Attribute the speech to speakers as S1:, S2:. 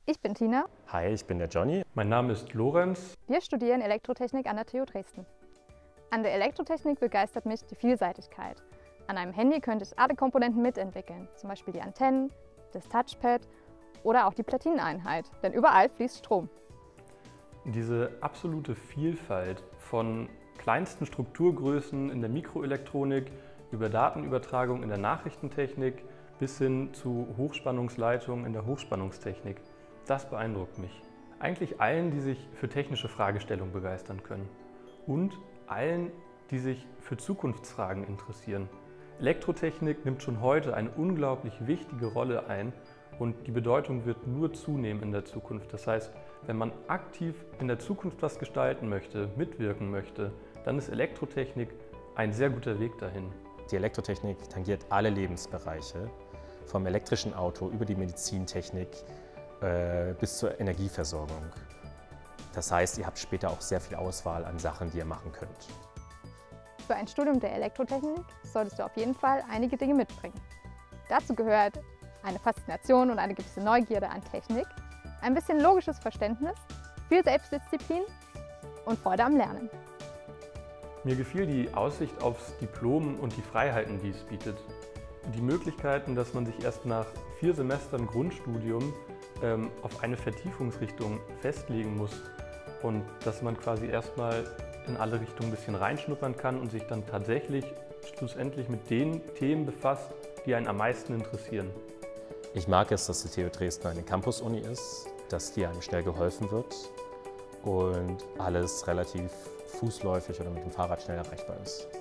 S1: Ich bin Tina.
S2: Hi, ich bin der Johnny.
S3: Mein Name ist Lorenz.
S1: Wir studieren Elektrotechnik an der TU Dresden. An der Elektrotechnik begeistert mich die Vielseitigkeit. An einem Handy könnte ich alle Komponenten mitentwickeln, zum Beispiel die Antennen, das Touchpad oder auch die Platineneinheit, denn überall fließt Strom.
S3: Diese absolute Vielfalt von kleinsten Strukturgrößen in der Mikroelektronik über Datenübertragung in der Nachrichtentechnik bis hin zu Hochspannungsleitungen in der Hochspannungstechnik, das beeindruckt mich. Eigentlich allen, die sich für technische Fragestellungen begeistern können und allen, die sich für Zukunftsfragen interessieren. Elektrotechnik nimmt schon heute eine unglaublich wichtige Rolle ein und die Bedeutung wird nur zunehmen in der Zukunft. Das heißt, wenn man aktiv in der Zukunft was gestalten möchte, mitwirken möchte, dann ist Elektrotechnik ein sehr guter Weg dahin.
S2: Die Elektrotechnik tangiert alle Lebensbereiche, vom elektrischen Auto über die Medizintechnik bis zur Energieversorgung. Das heißt, ihr habt später auch sehr viel Auswahl an Sachen, die ihr machen könnt.
S1: Für ein Studium der Elektrotechnik solltest du auf jeden Fall einige Dinge mitbringen. Dazu gehört eine Faszination und eine gewisse Neugierde an Technik, ein bisschen logisches Verständnis, viel Selbstdisziplin und Freude am Lernen.
S3: Mir gefiel die Aussicht aufs Diplom und die Freiheiten, die es bietet. Die Möglichkeiten, dass man sich erst nach 4 Semestern Grundstudium auf eine Vertiefungsrichtung festlegen muss und dass man quasi erstmal in alle Richtungen ein bisschen reinschnuppern kann und sich dann tatsächlich schlussendlich mit den Themen befasst, die einen am meisten interessieren.
S2: Ich mag es, dass die TU Dresden eine Campus-Uni ist, dass dir einem schnell geholfen wird und alles relativ fußläufig oder mit dem Fahrrad schnell erreichbar ist.